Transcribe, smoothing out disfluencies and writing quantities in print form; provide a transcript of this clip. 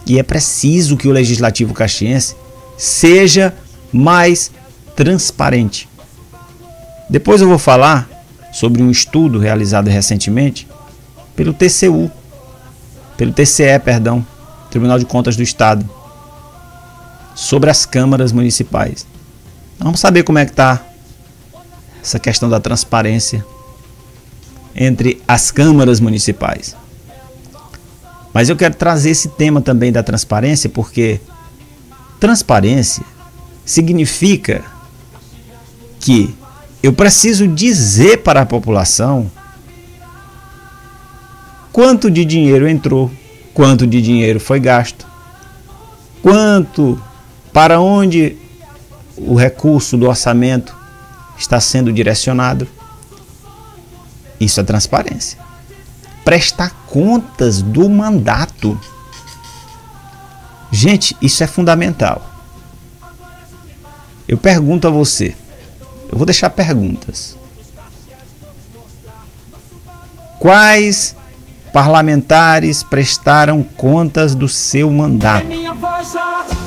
E é preciso que o Legislativo caxiense seja mais transparente. Depois eu vou falar sobre um estudo realizado recentemente pelo TCE, Tribunal de Contas do Estado, sobre as câmaras municipais. Vamos saber como é que está essa questão da transparência entre as câmaras municipais. Mas eu quero trazer esse tema também da transparência, porque transparência significa que eu preciso dizer para a população quanto de dinheiro entrou, quanto de dinheiro foi gasto, para onde o recurso do orçamento está sendo direcionado. Isso é transparência. Prestar contas do mandato. Gente, isso é fundamental. Eu pergunto a você, eu vou deixar perguntas. Quais parlamentares prestaram contas do seu mandato?